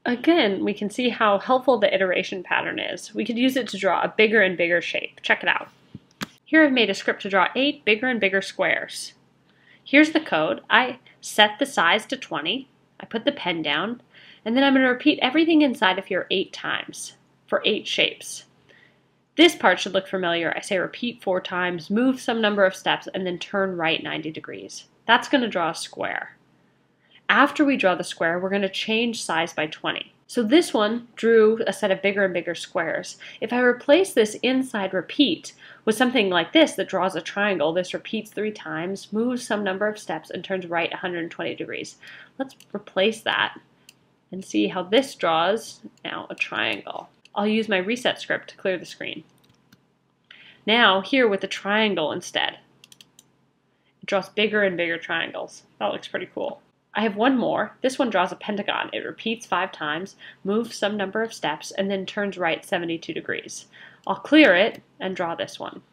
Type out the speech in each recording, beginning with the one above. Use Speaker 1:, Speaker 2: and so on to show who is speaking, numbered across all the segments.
Speaker 1: Again, we can see how helpful the iteration pattern is. We could use it to draw a bigger and bigger shape. Check it out. Here I've made a script to draw 8 bigger and bigger squares. Here's the code. I set the size to 20. I put the pen down, and then I'm going to repeat everything inside of here 8 times for 8 shapes. This part should look familiar. I say repeat 4 times, move some number of steps, and then turn right 90 degrees. That's going to draw a square. After we draw the square, we're going to change size by 20. So this one drew a set of bigger and bigger squares. If I replace this inside repeat with something like this that draws a triangle, this repeats 3 times, moves some number of steps, and turns right 120 degrees. Let's replace that and see how this draws now a triangle. I'll use my reset script to clear the screen. Now here with the triangle instead, it draws bigger and bigger triangles. That looks pretty cool. I have one more. This one draws a pentagon. It repeats 5 times, moves some number of steps, and then turns right 72 degrees. I'll clear it and draw this one.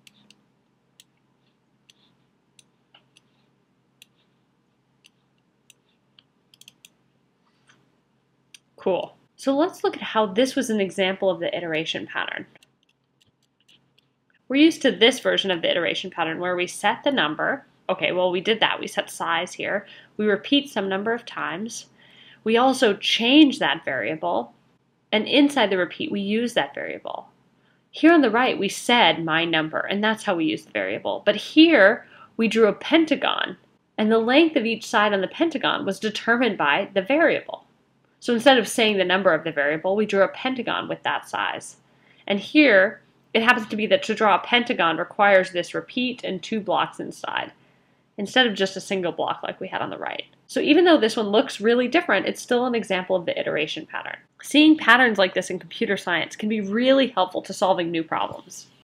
Speaker 1: Cool. So let's look at how this was an example of the iteration pattern. We're used to this version of the iteration pattern where we set the number. Okay, well we did that. We set size here. We repeat some number of times. We also change that variable. And inside the repeat, we use that variable. Here on the right, we said my number, and that's how we use the variable. But here, we drew a pentagon, and the length of each side on the pentagon was determined by the variable. So instead of saying the number of the variable, we drew a pentagon with that size. And here, it happens to be that to draw a pentagon requires this repeat and 2 blocks inside, instead of just a single block like we had on the right. So even though this one looks really different, it's still an example of the iteration pattern. Seeing patterns like this in computer science can be really helpful to solving new problems.